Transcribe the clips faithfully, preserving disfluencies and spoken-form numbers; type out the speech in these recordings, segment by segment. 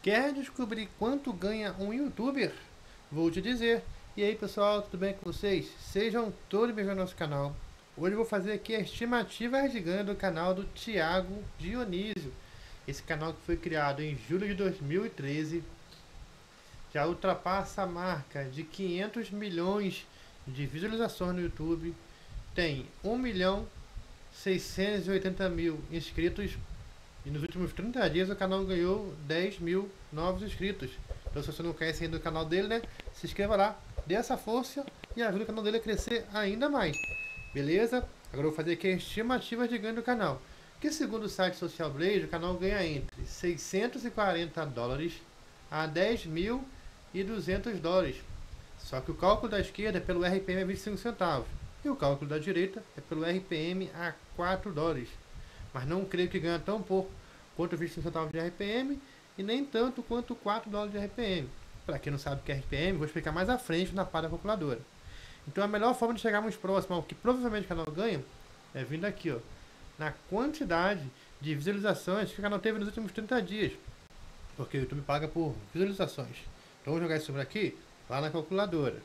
Quer descobrir quanto ganha um youtuber? Vou te dizer. E aí pessoal, tudo bem com vocês? Sejam todos bem-vindos ao nosso canal. Hoje eu vou fazer aqui a estimativa de ganho do canal do Thiago Dionísio. Esse canal que foi criado em julho de dois mil e treze já ultrapassa a marca de quinhentos milhões de visualizações no YouTube. Tem um milhão seiscentos e oitenta mil inscritos. E nos últimos trinta dias o canal ganhou dez mil novos inscritos. Então se você não conhece ainda o canal dele, né, se inscreva lá, dê essa força e ajude o canal dele a crescer ainda mais. Beleza? Agora eu vou fazer aqui a estimativa de ganho do canal. Que segundo o site Social Blade, o canal ganha entre seiscentos e quarenta dólares a dez mil e duzentos dólares. Só que o cálculo da esquerda é pelo R P M a vinte e cinco centavos. E o cálculo da direita é pelo R P M a quatro dólares. Mas não creio que ganha tão pouco quanto vinte e cinco centavos de R P M e nem tanto quanto quatro dólares de R P M. Para quem não sabe o que é R P M, vou explicar mais à frente na parte da calculadora. Então a melhor forma de chegarmos próximo ao que provavelmente o canal ganha é vindo aqui, ó, na quantidade de visualizações que o canal teve nos últimos trinta dias. Porque o YouTube paga por visualizações. Então vou jogar isso por aqui, lá na calculadora.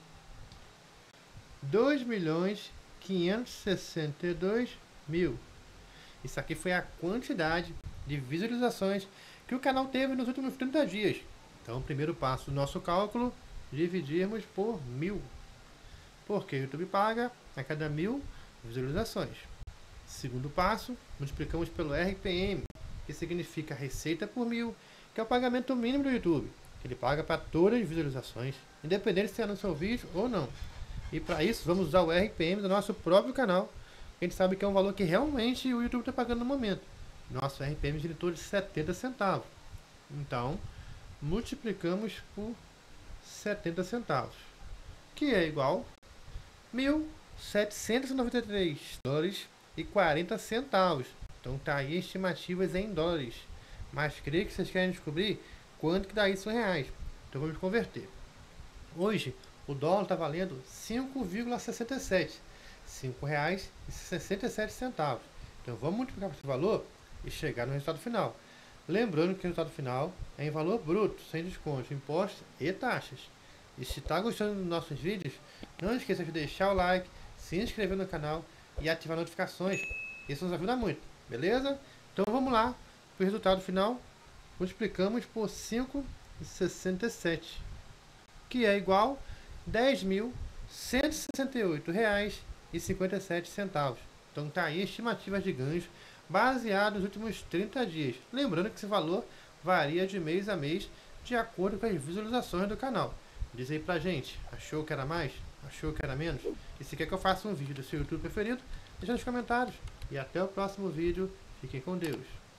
dois milhões quinhentos e sessenta e dois mil. Isso aqui foi a quantidade de visualizações que o canal teve nos últimos trinta dias. Então, o primeiro passo do nosso cálculo, dividirmos por mil. Porque o YouTube paga a cada mil visualizações. Segundo passo, multiplicamos pelo R P M, que significa receita por mil, que é o pagamento mínimo do YouTube. Que ele paga para todas as visualizações, independente se é no seu vídeo ou não. E para isso, vamos usar o R P M do nosso próprio canal. A gente sabe que é um valor que realmente o YouTube está pagando no momento. Nosso R P M gira em torno de setenta centavos. Então, multiplicamos por setenta centavos, que é igual a mil setecentos e noventa e três dólares e quarenta centavos. Então tá aí estimativas em dólares. Mas creio que vocês querem descobrir quanto que dá isso em reais. Então vamos converter. Hoje, o dólar está valendo cinco vírgula sessenta e sete. cinco reais e sessenta e sete centavos. Então vamos multiplicar por esse valor e chegar no resultado final. Lembrando que o resultado final é em valor bruto, sem desconto, impostos e taxas. E se está gostando dos nossos vídeos, não esqueça de deixar o like, se inscrever no canal e ativar notificações. Isso nos ajuda muito, beleza? Então vamos lá para o resultado final. Multiplicamos por cinco vírgula sessenta e sete, que é igual a dez mil cento e sessenta e oito reais e cinquenta e sete centavos. Então tá aí estimativas de ganhos baseadas nos últimos trinta dias. Lembrando que esse valor varia de mês a mês de acordo com as visualizações do canal. Diz aí pra gente, achou que era mais? Achou que era menos? E se quer que eu faça um vídeo do seu YouTube preferido, deixa nos comentários. E até o próximo vídeo. Fiquem com Deus.